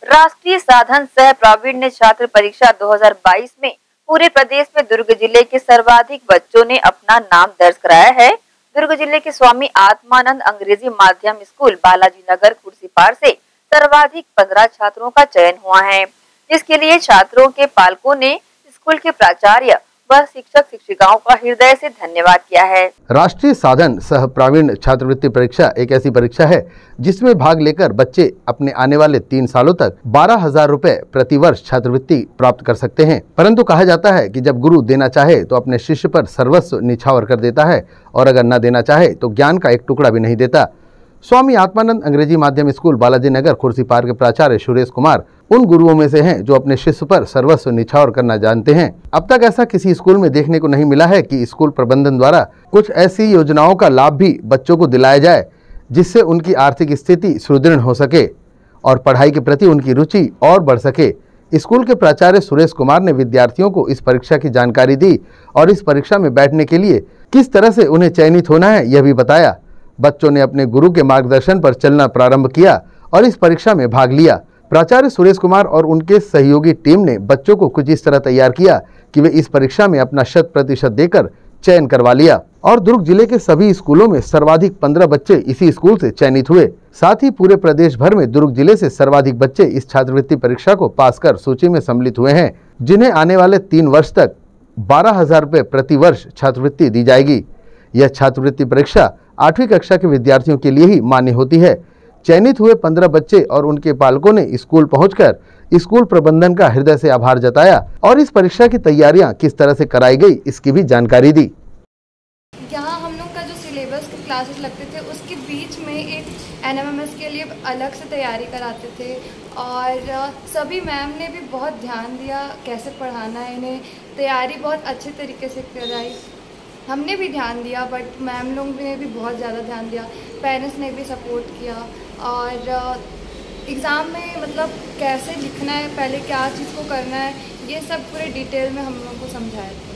राष्ट्रीय साधन सह प्रावीण्य छात्र परीक्षा 2022 में पूरे प्रदेश में दुर्ग जिले के सर्वाधिक बच्चों ने अपना नाम दर्ज कराया है। दुर्ग जिले के स्वामी आत्मानंद अंग्रेजी माध्यम स्कूल बालाजी नगर खुर्सीपार से सर्वाधिक 15 छात्रों का चयन हुआ है, जिसके लिए छात्रों के पालकों ने स्कूल के प्राचार्य व शिक्षक शिक्षिकाओं का हृदय से धन्यवाद किया है। राष्ट्रीय साधन सह प्रावीण्य छात्रवृत्ति परीक्षा एक ऐसी परीक्षा है जिसमें भाग लेकर बच्चे अपने आने वाले 3 सालों तक 12,000 रुपए प्रति वर्ष छात्रवृत्ति प्राप्त कर सकते हैं। परंतु कहा जाता है कि जब गुरु देना चाहे तो अपने शिष्य पर सर्वस्व निछावर कर देता है और अगर न देना चाहे तो ज्ञान का एक टुकड़ा भी नहीं देता। स्वामी आत्मानंद अंग्रेजी माध्यम स्कूल बालाजी नगर खुर्सीपार के प्राचार्य सुरेश कुमार उन गुरुओं में से हैं जो अपने शिष्य पर सर्वस्व निछावर करना जानते हैं। अब तक ऐसा किसी स्कूल में देखने को नहीं मिला है कि स्कूल प्रबंधन द्वारा कुछ ऐसी योजनाओं का लाभ भी बच्चों को दिलाया जाए जिससे उनकी आर्थिक स्थिति सुदृढ़ हो सके और पढ़ाई के प्रति उनकी रुचि और बढ़ सके। स्कूल के प्राचार्य सुरेश कुमार ने विद्यार्थियों को इस परीक्षा की जानकारी दी और इस परीक्षा में बैठने के लिए किस तरह से उन्हें चयनित होना है यह भी बताया। बच्चों ने अपने गुरु के मार्गदर्शन पर चलना प्रारंभ किया और इस परीक्षा में भाग लिया। प्राचार्य सुरेश कुमार और उनके सहयोगी टीम ने बच्चों को कुछ इस तरह तैयार किया कि वे इस परीक्षा में अपना 100% देकर चयन करवा लिया और दुर्ग जिले के सभी स्कूलों में सर्वाधिक 15 बच्चे इसी स्कूल से चयनित हुए। साथ ही पूरे प्रदेश भर में दुर्ग जिले से सर्वाधिक बच्चे इस छात्रवृत्ति परीक्षा को पास कर सूची में सम्मिलित हुए हैं, जिन्हें आने वाले 3 वर्ष तक 12,000 रुपए प्रति वर्ष छात्रवृत्ति दी जाएगी। यह छात्रवृत्ति परीक्षा 8वीं कक्षा के विद्यार्थियों के लिए ही मान्य होती है। चयनित हुए 15 बच्चे और उनके पालकों ने स्कूल पहुंचकर स्कूल प्रबंधन का हृदय से आभार जताया और इस परीक्षा की तैयारियां किस तरह से कराई गई इसकी भी जानकारी दी। यहाँ हम लोग का जो सिलेबस के क्लासेस लगते थे उसके बीच में एक NMMS के लिए अलग से तैयारी कराते थे और सभी मैम ने भी बहुत ध्यान दिया कैसे पढ़ाना है इन्हें, तैयारी बहुत अच्छे तरीके से कराई। हमने भी ध्यान दिया बट मैम लोग ने भी बहुत ज़्यादा ध्यान दिया, पेरेंट्स ने भी सपोर्ट किया और एग्ज़ाम में मतलब कैसे लिखना है, पहले क्या चीज़ को करना है, ये सब पूरे डिटेल में हम लोगों को समझाया था।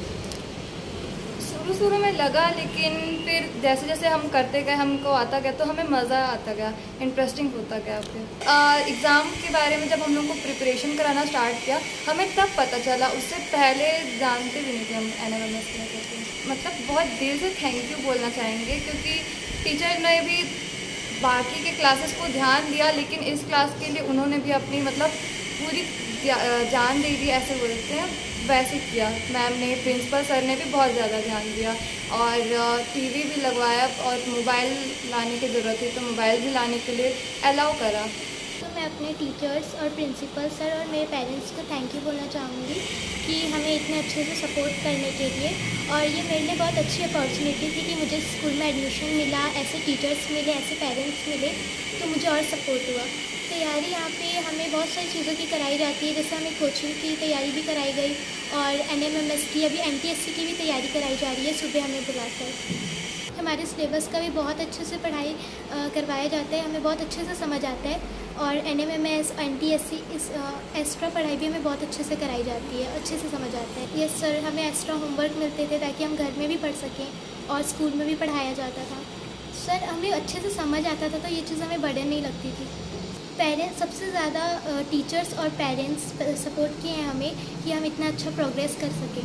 शुरू में लगा लेकिन फिर जैसे जैसे हम करते गए हमको आता गया तो हमें मज़ा आता गया, इंटरेस्टिंग होता गया। फिर एग्ज़ाम के बारे में जब हम लोग को प्रिपरेशन कराना स्टार्ट किया हमें तब पता चला, उससे पहले जानते भी नहीं थे हम NMMS क्या करते हैं। मतलब बहुत दिल से थैंक यू बोलना चाहेंगे क्योंकि टीचर ने भी बाकी के क्लासेस को ध्यान दिया लेकिन इस क्लास के लिए उन्होंने भी अपनी मतलब पूरी जान दे दी, ऐसे बोलते हैं वैसे किया। मैम ने, प्रिंसिपल सर ने भी बहुत ज़्यादा ध्यान दिया और टीवी भी लगवाया और मोबाइल लाने की ज़रूरत थी तो मोबाइल भी लाने के लिए अलाउ करा। तो मैं अपने टीचर्स और प्रिंसिपल सर और मेरे पेरेंट्स को थैंक यू बोलना चाहूँगी कि हमें इतने अच्छे से सपोर्ट करने के लिए, और ये मेरे लिए बहुत अच्छी अपॉर्चुनिटी थी कि मुझे स्कूल में एडमिशन मिला, ऐसे टीचर्स मिले, ऐसे पेरेंट्स मिले तो मुझे और सपोर्ट हुआ। तैयारी यहाँ पे हमें बहुत सारी चीज़ों की कराई जाती है, जैसे हमें कोचिंग की तैयारी भी कराई गई और NMMS की, अभी NTSC की भी तैयारी कराई जा रही है सुबह हमें बुलाकर। हमारे सिलेबस का भी बहुत अच्छे से पढ़ाई करवाया जाता है, हमें बहुत अच्छे से समझ आता है और NMMS, NTSC इस एक्स्ट्रा पढ़ाई भी हमें बहुत अच्छे से कराई जाती है, अच्छे से समझ आता है। ये सर हमें एक्स्ट्रा होमवर्क मिलते थे ताकि हम घर में भी पढ़ सकें और स्कूल में भी पढ़ाया जाता था। सर हमें अच्छे से समझ आता था तो ये चीज़ हमें बर्डन नहीं लगती थी। पेरेंट्स सबसे ज़्यादा टीचर्स और पेरेंट्स सपोर्ट किए हैं हमें कि हम इतना अच्छा प्रोग्रेस कर सकें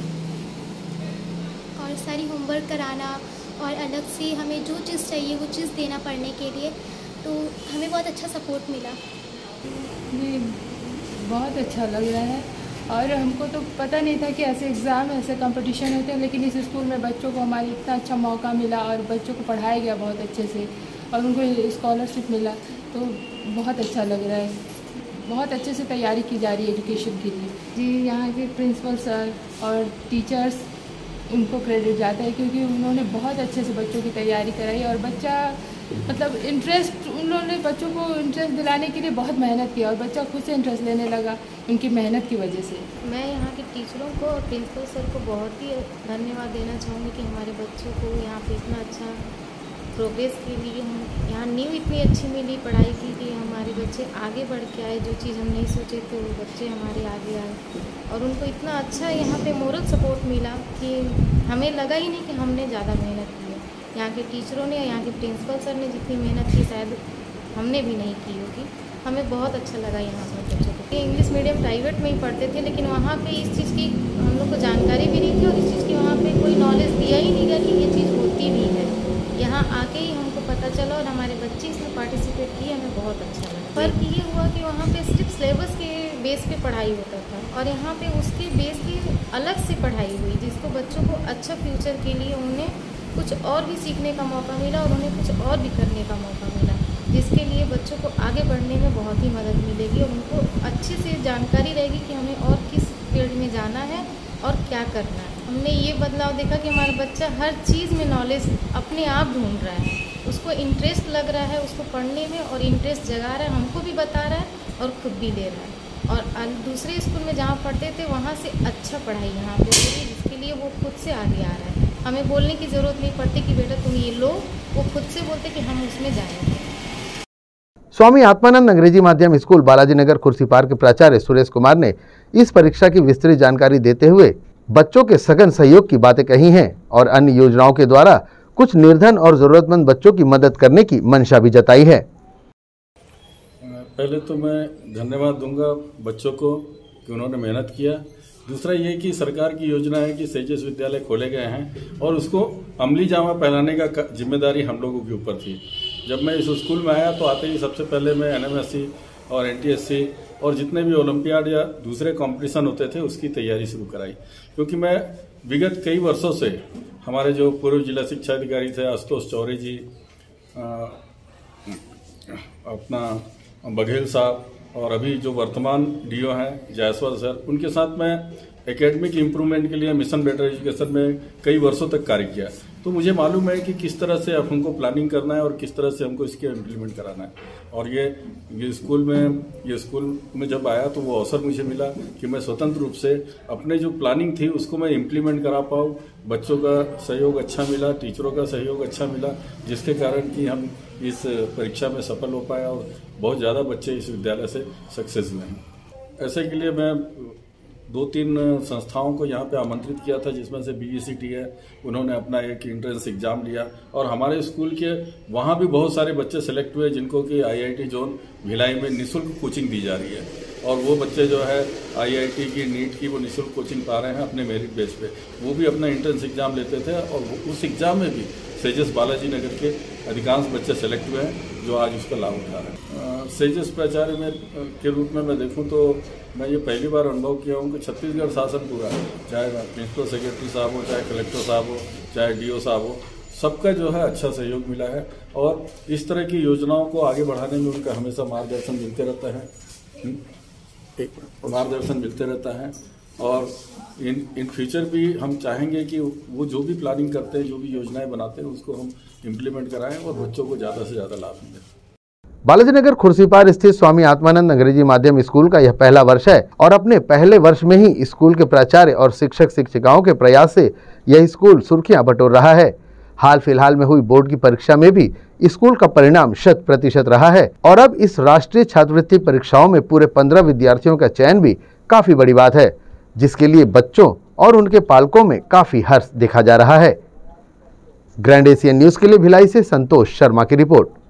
और सारी होमवर्क कराना और अलग से हमें जो चीज़ चाहिए वो चीज़ देना पढ़ने के लिए, तो हमें बहुत अच्छा सपोर्ट मिला। जी बहुत अच्छा लग रहा है और हमको तो पता नहीं था कि ऐसे एग्ज़ाम ऐसे कंपटीशन होते हैं, लेकिन इस स्कूल में बच्चों को हमारी इतना अच्छा मौका मिला और बच्चों को पढ़ाया गया बहुत अच्छे से और उनको स्कॉलरशिप मिला तो बहुत अच्छा लग रहा है। बहुत अच्छे से तैयारी की जा रही है एजुकेशन के लिए। जी यहाँ के प्रिंसिपल सर और टीचर्स उनको क्रेडिट जाता है क्योंकि उन्होंने बहुत अच्छे से बच्चों की तैयारी कराई और बच्चा मतलब इंटरेस्ट, उन्होंने बच्चों को इंटरेस्ट दिलाने के लिए बहुत मेहनत किया और बच्चा खुद से इंटरेस्ट लेने लगा उनकी मेहनत की वजह से। मैं यहाँ के टीचरों को और प्रिंसिपल सर को बहुत ही धन्यवाद देना चाहूँगी कि हमारे बच्चों को यहाँ पे इतना अच्छा प्रोग्रेस के लिए, हम यहाँ नींव इतनी अच्छी मिली पढ़ाई की कि हमारे बच्चे आगे बढ़ के आए। जो चीज़ हम नहीं सोचे थे वो बच्चे हमारे आगे आए और उनको इतना अच्छा यहाँ पे मोरल सपोर्ट मिला कि हमें लगा ही नहीं कि हमने ज़्यादा मेहनत की है। यहाँ के टीचरों ने, यहाँ के प्रिंसिपल सर ने जितनी मेहनत की शायद हमने भी नहीं की होगी। हमें बहुत अच्छा लगा यहाँ पर बच्चों को इंग्लिश मीडियम प्राइवेट में ही पढ़ते थे, लेकिन वहाँ पे इस चीज़ की हम लोग को जानकारी भी नहीं थी और इस चीज़ की वहाँ पे कोई नॉलेज दिया ही नहीं गया कि ये चीज़ होती भी है। यहाँ आके ही हमको पता चला और हमारे बच्चे इसमें पार्टिसिपेट किए, हमें बहुत अच्छा लगा। फ़र्क ये हुआ कि वहाँ पे सिर्फ सिलेबस के बेस पे पढ़ाई होता था और यहाँ पे उसके बेस की अलग से पढ़ाई हुई, जिसको बच्चों को अच्छा फ्यूचर के लिए उन्हें कुछ और भी सीखने का मौका मिला और उन्हें कुछ और भी करने का मौका मिला, जिसके लिए बच्चों को आगे बढ़ने में बहुत ही मदद मिलेगी और उनको अच्छे से जानकारी रहेगी कि हमें और किस फील्ड में जाना है और क्या करना है। हमने ये बदलाव देखा कि हमारा बच्चा हर चीज़ में नॉलेज अपने आप ढूंढ रहा है, उसको इंटरेस्ट लग रहा है उसको पढ़ने में और इंटरेस्ट जगा रहा है, हमको भी बता रहा है और खुद भी ले रहा है। और दूसरे स्कूल में जहाँ पढ़ते थे वहाँ से अच्छा पढ़ाई यहाँ पे हो रही है, जिसके लिए वो खुद से आगे आ रहा है। हमें बोलने की ज़रूरत नहीं पड़ती कि बेटा तुम ये लो, वो खुद से बोलते कि हम उसमें जाएंगे। स्वामी आत्मानंद अंग्रेजी माध्यम स्कूल बालाजी नगर खुर्सीपार के प्राचार्य सुरेश कुमार ने इस परीक्षा की विस्तृत जानकारी देते हुए बच्चों के सघन सहयोग की बातें कही हैं और अन्य योजनाओं के द्वारा कुछ निर्धन और जरूरतमंद बच्चों की मदद करने की मंशा भी जताई है। पहले तो मैं धन्यवाद दूंगा बच्चों को कि उन्होंने मेहनत किया। दूसरा ये कि सरकार की योजना है कि सेजस विद्यालय खोले गए हैं और उसको अमली जामा पहनाने का जिम्मेदारी हम लोगों के ऊपर थी। जब मैं इस स्कूल में आया तो आते ही सबसे पहले मैं NMSC और NTSC और जितने भी ओलंपियाड या दूसरे कंपटीशन होते थे उसकी तैयारी शुरू कराई, क्योंकि मैं विगत कई वर्षों से हमारे जो पूर्व जिला शिक्षा अधिकारी थे आशुतोष चौरे जी, अपना बघेल साहब और अभी जो वर्तमान DO हैं जायसवाल सर, उनके साथ मैं एकेडमिक इम्प्रूवमेंट के लिए मिशन बेटर एजुकेशन में कई वर्षों तक कार्य किया। तो मुझे मालूम है कि किस तरह से अब हमको प्लानिंग करना है और किस तरह से हमको इसके इम्प्लीमेंट कराना है। और ये स्कूल में जब आया तो वो अवसर मुझे मिला कि मैं स्वतंत्र रूप से अपने जो प्लानिंग थी उसको मैं इम्प्लीमेंट करा पाऊँ। बच्चों का सहयोग अच्छा मिला, टीचरों का सहयोग अच्छा मिला, जिसके कारण कि हम इस परीक्षा में सफल हो पाए और बहुत ज़्यादा बच्चे इस विद्यालय से सक्सेस हुए हैं। ऐसे के लिए मैं 2-3 संस्थाओं को यहाँ पे आमंत्रित किया था, जिसमें से BECT है, उन्होंने अपना एक एंट्रेंस एग्जाम लिया और हमारे स्कूल के वहाँ भी बहुत सारे बच्चे सेलेक्ट हुए जिनको कि IIT जोन भिलाई में निःशुल्क कोचिंग दी जा रही है और वो बच्चे जो है IIT की नीट की वो निःशुल्क कोचिंग पा रहे हैं अपने मेरिट बेस पे। वो भी अपना एंट्रेंस एग्जाम लेते थे और उस एग्जाम में भी सेजस बालाजी नगर के अधिकांश बच्चे सेलेक्ट हुए हैं जो आज उसका लाभ उठा रहे हैं। सेजस प्राचार्य में के रूप में मैं देखूं तो मैं ये पहली बार अनुभव किया हूं कि छत्तीसगढ़ शासन पूरा, चाहे प्रिंसिपल सेक्रेटरी साहब हो, चाहे कलेक्टर साहब हो, चाहे DO साहब हो, सबका जो है अच्छा सहयोग मिला है और इस तरह की योजनाओं को आगे बढ़ाने में उनका हमेशा मार्गदर्शन मिलते रहता है और इन फ्यूचर भी हम चाहेंगे कि वो जो भी प्लानिंग करते हैं, जो भी योजनाएं बनाते हैं, उसको हम इम्प्लीमेंट कराएं और बच्चों को ज़्यादा से ज़्यादा लाभ मिले। बालाजी नगर खुर्सीपार स्थित स्वामी आत्मानंद अंग्रेजी माध्यम स्कूल का यह पहला वर्ष है और अपने पहले वर्ष में ही स्कूल के प्राचार्य और शिक्षक शिक्षिकाओं के प्रयास से यह स्कूल सुर्खियां बटोर रहा है। हाल फिलहाल में हुई बोर्ड की परीक्षा में भी स्कूल का परिणाम 100% रहा है और अब इस राष्ट्रीय छात्रवृत्ति परीक्षाओं में पूरे 15 विद्यार्थियों का चयन भी काफी बड़ी बात है, जिसके लिए बच्चों और उनके पालकों में काफी हर्ष देखा जा रहा है। ग्रैंड एशियन न्यूज के लिए भिलाई से संतोष शर्मा की रिपोर्ट।